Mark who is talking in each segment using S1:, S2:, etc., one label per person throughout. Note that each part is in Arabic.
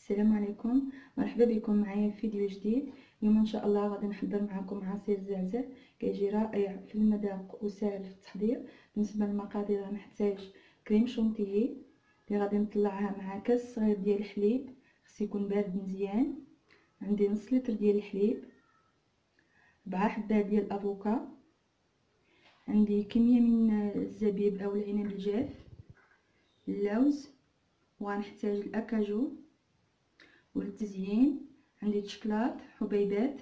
S1: السلام عليكم، مرحبا بكم معايا في فيديو جديد. اليوم ان شاء الله غادي نحضر معكم عصير الزعزع كيجي رائع في المذاق وسهل في التحضير. بالنسبه للمقادير غنحتاج كريم شونتيي اللي غادي نطلعها مع كاس صغير ديال الحليب، خص يكون بارد مزيان. عندي نص لتر ديال الحليب، 4 حبات ديال الافوكا، عندي كميه من الزبيب او العنب الجاف، اللوز، وغنحتاج الاكاجو. وللتزيين عندي الشكلاط حبيبات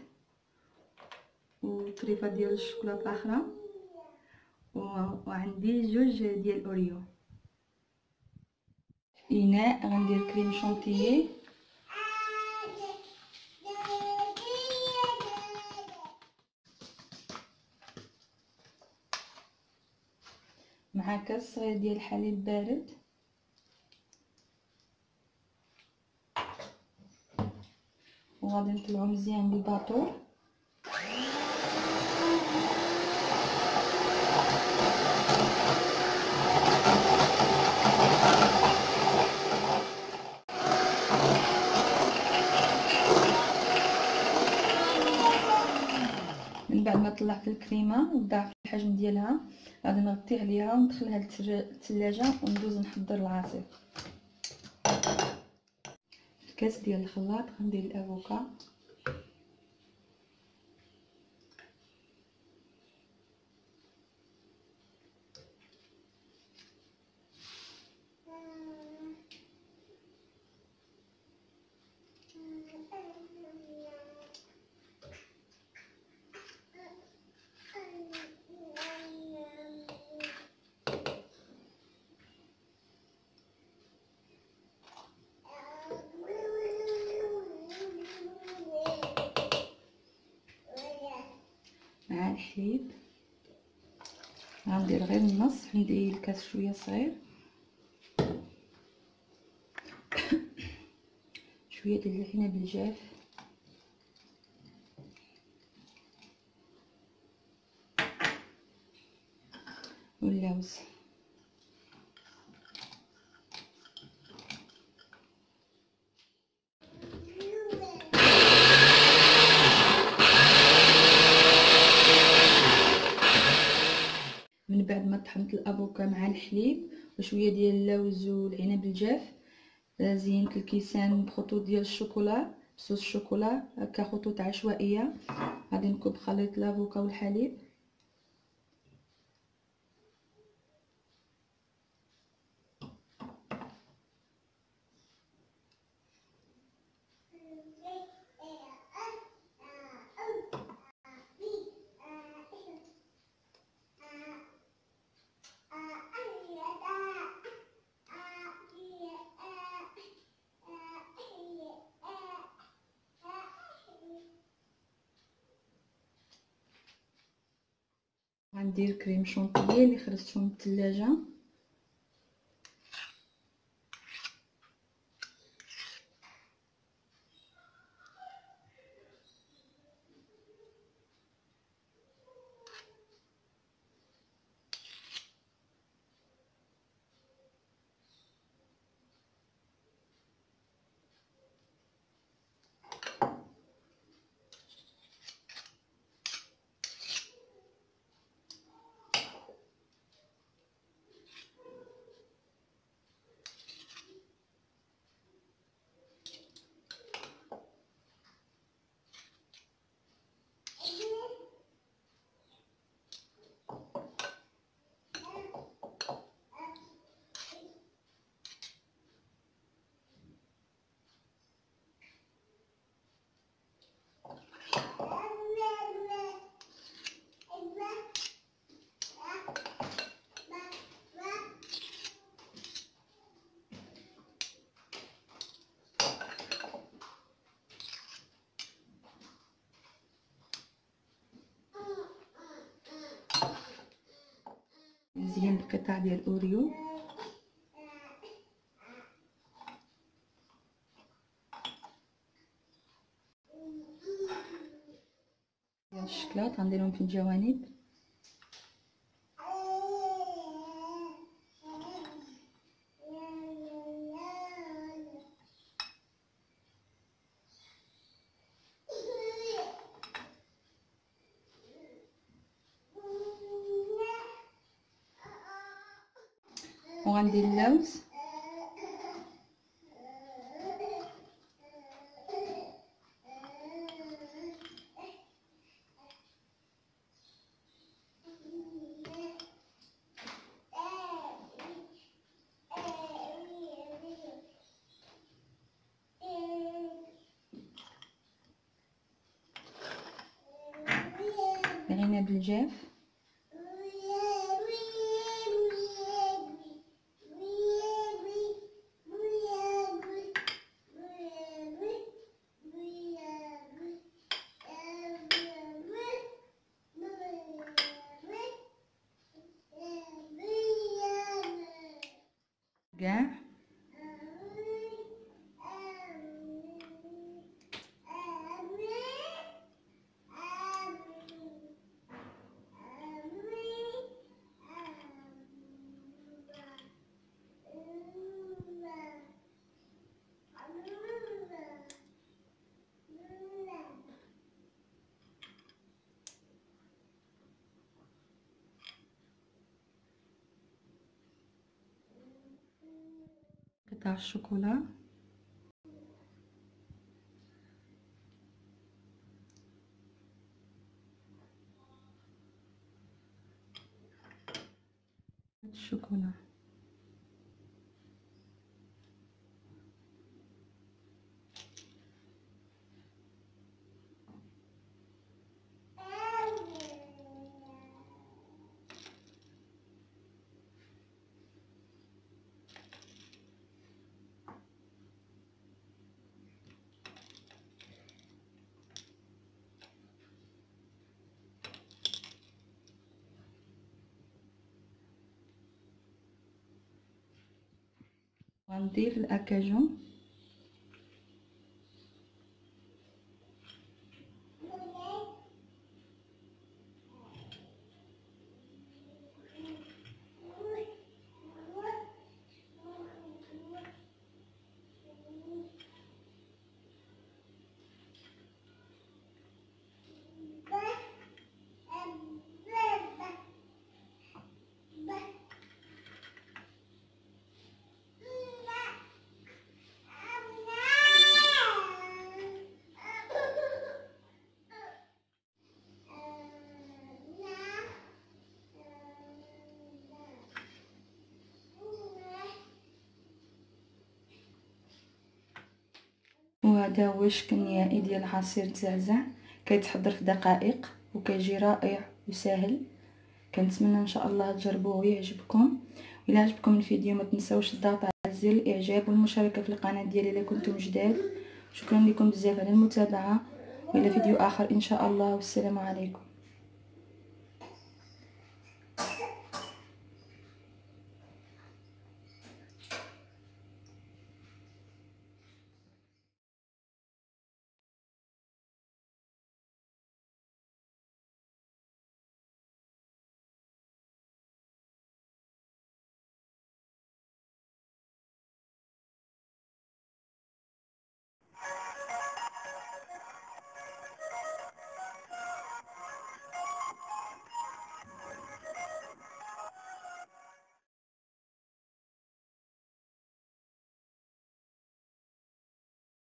S1: وطريفه ديال الشكلاط الاخرى، وعندي جوج ديال الاوريو. في اناء غندير كريم شونتيي مع كاس صغير ديال الحليب بارد، وغادي نطلعو مزيان بالباطور. من بعد ما طلعت الكريمه وضاعف الحجم ديالها غادي نغطي عليها وندخلها للثلاجه وندوز نحضر العصير. في كاس ديال الخلاط غندير الافوكا، مع الحليب. غندير غير النص، عندي الكاس شويه صغير، شويه ديال العنب الجاف واللوز. من بعد ما طحنت الافوكا مع الحليب وشويه ديال اللوز والعنب الجاف، زينت الكيسان بخطوط ديال الشوكولا بصوص الشوكولا، هكا خطوط عشوائيه. غادي نكب خليط الافوكا والحليب، غندير كريم شونتيي اللي خرجته من الثلاجه، نزين بقطع ديال الاوريو، ديال الشكلاط غنديرهم في الجوانب، وغندير اللوز العنب الجاف كاع قطع الشوكولا الشوكولا غنضيف الاكاجون وهذا هو الشكل النهائي ديال عصير الزعزع. كيتحضر في دقائق وكيجي رائع وسهل. كنتمنى ان شاء الله تجربوه ويعجبكم. الى عجبكم الفيديو ما تنساوش الضغط على زر الاعجاب والمشاركه في القناه ديالي اذا كنتم جداد. شكرا لكم بزاف على المتابعه والى فيديو اخر ان شاء الله، والسلام عليكم.